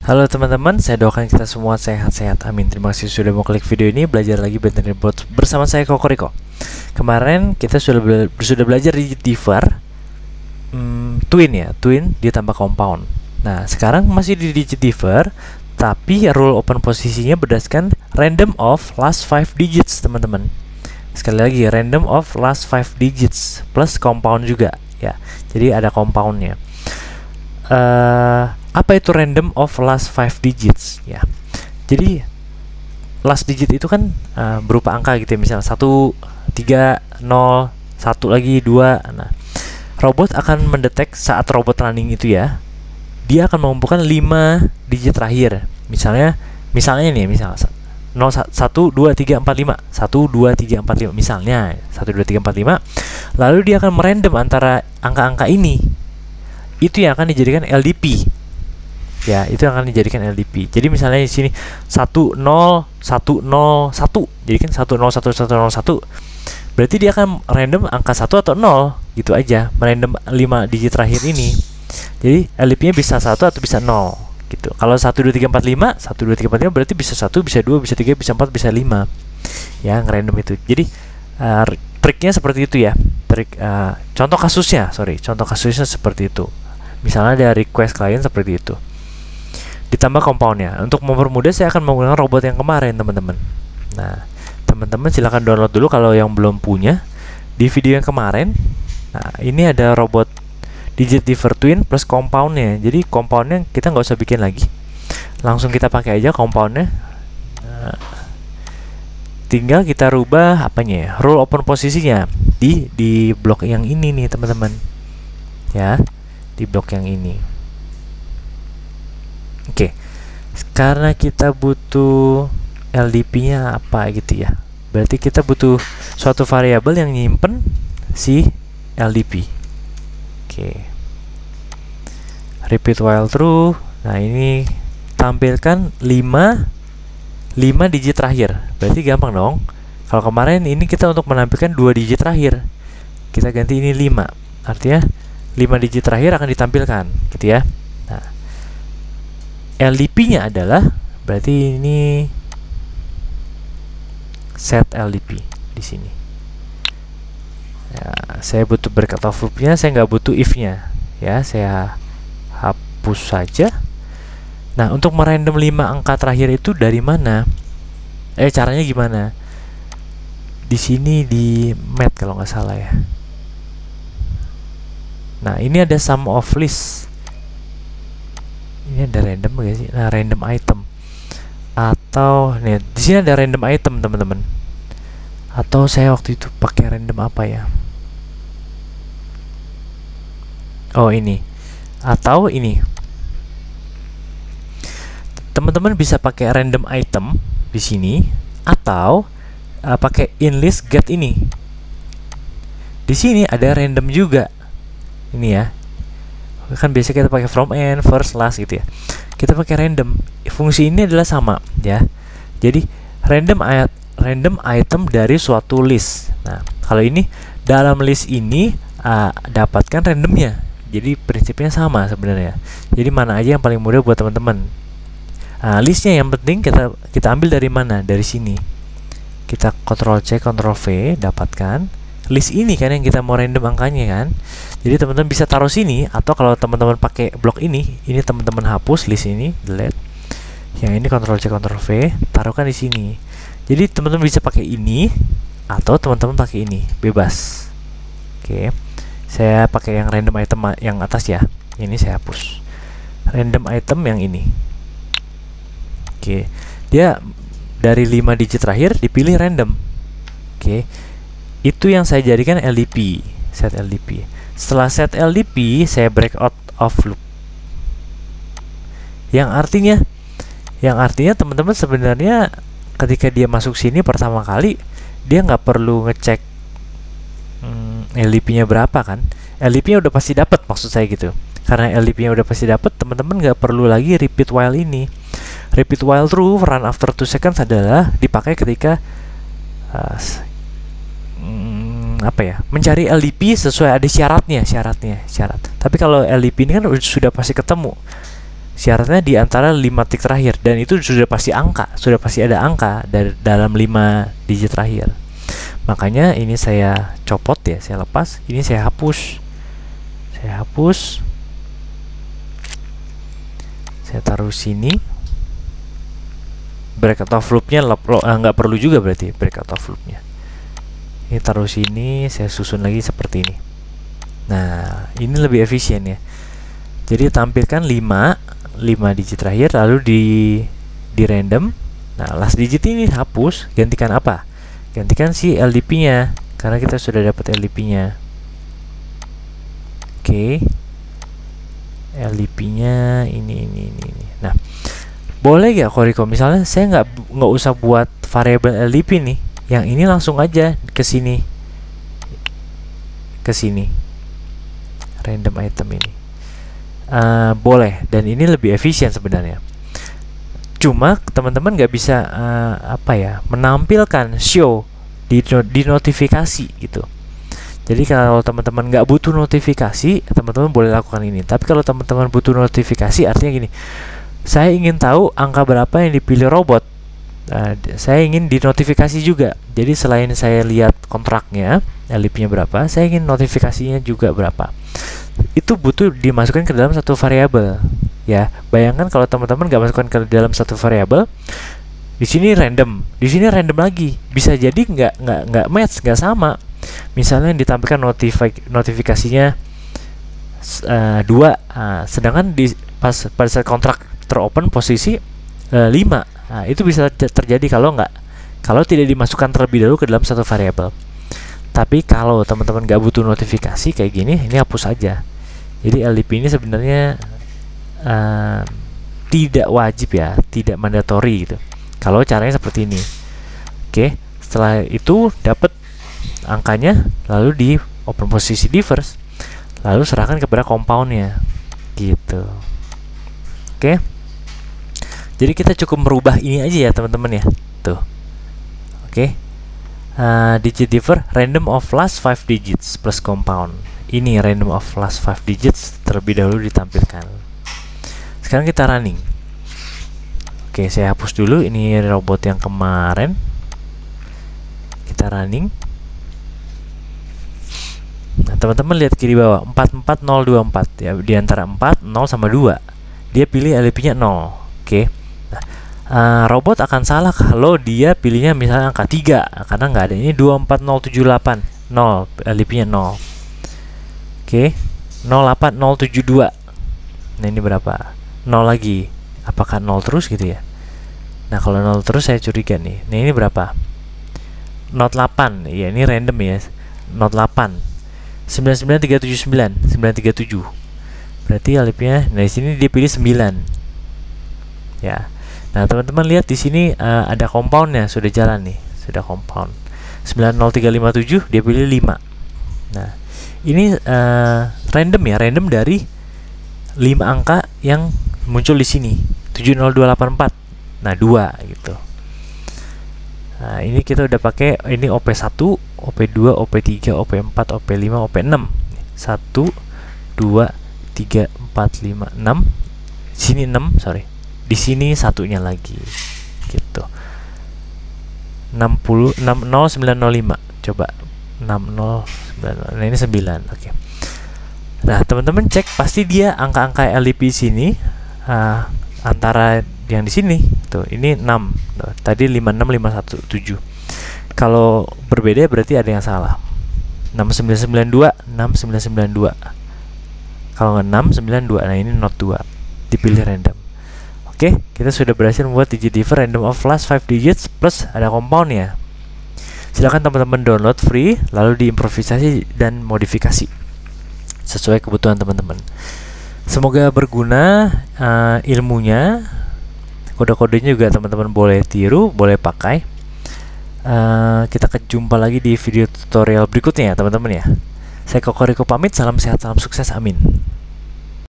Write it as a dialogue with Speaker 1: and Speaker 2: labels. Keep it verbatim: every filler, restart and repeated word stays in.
Speaker 1: Halo teman-teman, saya doakan kita semua sehat-sehat, amin. Terima kasih sudah mau klik video ini, belajar lagi Bentley Bot bersama saya Kokoriko. Kemarin kita sudah bela sudah belajar di divar hmm, twin ya, twin ditambah compound. Nah sekarang masih di digit divar, tapi rule open posisinya berdasarkan random of last five digits teman-teman. Sekali lagi random of last five digits plus compound juga ya, jadi ada compoundnya. Uh, apa itu random of last five digits ya? Jadi last digit itu kan uh, berupa angka gitu ya, misalnya satu, tiga, nol, satu lagi, dua. Nah, robot akan mendetek saat robot running itu ya, dia akan mengumpulkan lima digit terakhir. Misalnya, misalnya nih, misalnya nol, satu, dua, tiga, empat, lima, satu, dua, tiga, empat, lima, misalnya satu, dua, tiga, empat, lima. Lalu dia akan merandom antara angka-angka ini. Itu yang akan dijadikan L D P. Ya, itu yang akan dijadikan L D P. Jadi misalnya di sini satu nol satu nol satu. Jadi kan satu nol satu satu nol satu. Berarti dia akan random angka satu atau nol, gitu aja. Merandom lima digit terakhir ini. Jadi L D P-nya bisa satu atau bisa nol gitu. Kalau satu dua tiga empat lima, satu dua tiga empat lima berarti bisa satu, bisa dua, bisa tiga, bisa empat, bisa lima. Ya, ngerandom itu. Jadi uh, triknya seperti itu ya. Trik uh, contoh kasusnya, sorry, contoh kasusnya seperti itu. Misalnya ada request klien seperti itu, ditambah compoundnya. Untuk mempermudah saya akan menggunakan robot yang kemarin teman-teman. Nah teman-teman silahkan download dulu kalau yang belum punya di video yang kemarin. Nah ini ada robot digit divar twin plus compoundnya. Jadi compoundnya kita nggak usah bikin lagi, langsung kita pakai aja compoundnya. Nah, tinggal kita rubah apanya ya, rule open posisinya di di blok yang ini nih teman-teman ya, di blok yang ini. Oke, karena kita butuh L D P-nya apa gitu ya, berarti kita butuh suatu variabel yang nyimpen si L D P. Oke, repeat while true. Nah ini tampilkan lima digit terakhir. Berarti gampang dong. Kalau kemarin ini kita untuk menampilkan dua digit terakhir, kita ganti ini lima. Artinya lima digit terakhir akan ditampilkan gitu ya. Nah L D P-nya adalah berarti ini set L D P di sini. Ya, saya butuh bracket of loop-nya, saya nggak butuh if-nya. Ya, saya hapus saja. Nah, untuk merandom lima angka terakhir itu dari mana? Eh, caranya gimana? Di sini di mat kalau nggak salah ya. Nah, ini ada sum of list. Ini ada random gak sih? Nah, random item. Atau nih, di sini ada random item, teman-teman. Atau saya waktu itu pakai random apa ya? Oh, ini. Atau ini. Teman-teman bisa pakai random item di sini atau uh, pakai inlist get ini. Di sini ada random juga. Ini ya. Kan biasa kita pakai from end, first, last gitu ya. Kita pakai random. Fungsi ini adalah sama ya. Jadi random ayat random item dari suatu list. Nah, kalau ini dalam list ini uh, dapatkan randomnya. Jadi prinsipnya sama sebenarnya. Jadi mana aja yang paling mudah buat teman-teman. Nah, listnya yang penting kita kita ambil dari mana? Dari sini. Kita Ctrl C, Ctrl V, dapatkan list ini kan yang kita mau random angkanya kan. Jadi teman-teman bisa taruh sini, atau kalau teman-teman pakai blok ini, ini teman-teman hapus list ini, delete. Yang ini Ctrl C, Ctrl V, taruhkan di sini. Jadi teman-teman bisa pakai ini atau teman-teman pakai ini, bebas. Oke. Saya pakai yang random item yang atas ya. Ini saya hapus. Random item yang ini. Oke. Dia dari lima digit terakhir dipilih random. Oke. Itu yang saya jadikan L D P, set L D P. Setelah set L D P, saya break out of loop. Yang artinya yang artinya teman-teman sebenarnya ketika dia masuk sini pertama kali, dia nggak perlu ngecek hmm, L D P-nya berapa kan. L D P-nya udah pasti dapat, maksud saya gitu. Karena L D P-nya udah pasti dapat, teman-teman nggak perlu lagi repeat while ini. Repeat while true run after two seconds adalah dipakai ketika uh, hmm, apa ya, mencari L D P sesuai ada syaratnya, syaratnya, syarat. Tapi kalau L D P ini kan sudah pasti ketemu syaratnya di antara lima titik terakhir, dan itu sudah pasti angka, sudah pasti ada angka dari dalam lima digit terakhir. Makanya ini saya copot ya, saya lepas, ini saya hapus. Saya hapus. Saya taruh sini. Bracket of loop-nya nggak perlu juga berarti bracket of loop-nya. Ini taruh sini, saya susun lagi seperti ini. Nah, ini lebih efisien ya. Jadi tampilkan lima digit terakhir, lalu di di random. Nah, last digit ini hapus, gantikan apa? Gantikan si L D P-nya, karena kita sudah dapat L D P-nya. Oke. L D P-nya ini ini ini ini. Nah, boleh gak Koriko? Misalnya saya nggak nggak usah buat variabel L D P nih, yang ini langsung aja ke sini, ke sini, random item ini. Uh, boleh, dan ini lebih efisien sebenarnya. Cuma teman-teman nggak bisa uh, apa ya, menampilkan show di, di notifikasi gitu. Jadi kalau teman-teman nggak butuh notifikasi, teman-teman boleh lakukan ini. Tapi kalau teman-teman butuh notifikasi, artinya gini, saya ingin tahu angka berapa yang dipilih robot. Uh, saya ingin dinotifikasi juga. Jadi selain saya lihat kontraknya, L D P-nya berapa, saya ingin notifikasinya juga berapa. Itu butuh dimasukkan ke dalam satu variabel. Ya, bayangkan kalau teman-teman nggak masukkan ke dalam satu variabel, di sini random, di sini random lagi, bisa jadi nggak nggak nggak match, nggak sama. Misalnya yang ditampilkan notifi notifikasinya uh, dua, uh, sedangkan di pas pada saat kontrak teropen posisi uh, lima. Nah, itu bisa terjadi kalau nggak kalau tidak dimasukkan terlebih dahulu ke dalam satu variabel. Tapi kalau teman-teman nggak butuh notifikasi kayak gini, ini hapus aja. Jadi L D P ini sebenarnya uh, tidak wajib ya, tidak mandatory gitu. Kalau caranya seperti ini. Oke, setelah itu dapat angkanya, lalu di open posisi differs, lalu serahkan kepada compoundnya gitu. Oke, jadi kita cukup merubah ini aja ya teman-teman ya, tuh. Oke, uh, digit differ random of last five digits plus compound. Ini random of last five digits terlebih dahulu ditampilkan. Sekarang kita running. Oke, saya hapus dulu ini robot yang kemarin. Kita running. Nah, teman-teman lihat kiri bawah, empat empat nol dua empat ya, di antara empat, nol sama dua. Dia pilih L D P-nya nol. Oke. Nah, uh, robot akan salah kalau dia pilihnya misalnya angka tiga, karena nggak ada. Ini dua empat nol tujuh delapan, nol, L D P-nya nol. Oke. nol delapan nol tujuh dua. Nah, ini berapa? nol lagi. Apakah nol terus gitu ya? Nah, kalau nol terus saya curiga nih. Nah, ini berapa? nol delapan. Ya, ini random ya. nol delapan. sembilan sembilan tiga tujuh sembilan, sembilan tiga tujuh. Berarti L D P-nya, nah di sini dia pilih sembilan. Ya. Nah, teman-teman lihat di sini uh, ada compoundnya sudah jalan nih, sudah compound. sembilan nol tiga lima tujuh dia pilih lima. Nah, ini uh, random ya, random dari lima angka yang muncul di sini. tujuh nol dua delapan empat. Nah, dua gitu. Nah, ini kita udah pakai ini O P satu, O P dua, O P tiga, O P empat, O P lima, O P enam. satu, dua, tiga, empat, lima, enam. Sini enam, sorry. Di sini satunya lagi. Gitu. enam nol enam nol sembilan nol lima. Coba enam nol sembilan nol. Nah, ini sembilan. Oke. Okay. Nah, teman-teman cek pasti dia angka-angka L D P sini uh, antara yang di sini tuh, ini enam. Tuh, tadi lima enam lima satu tujuh. Kalau berbeda berarti ada yang salah. enam sembilan sembilan dua, enam sembilan sembilan dua. Kalau nggak enam sembilan dua, nah ini not dua. Dipilih random. Oke, kita sudah berhasil membuat digit differ random of last five digits plus ada compoundnya. Silakan teman-teman download free, lalu diimprovisasi dan modifikasi sesuai kebutuhan teman-teman. Semoga berguna uh, ilmunya. Kode-kodenya juga teman-teman boleh tiru, boleh pakai. Uh, kita jumpa lagi di video tutorial berikutnya ya teman-teman ya. Saya Kokoriko pamit, salam sehat, salam sukses, amin.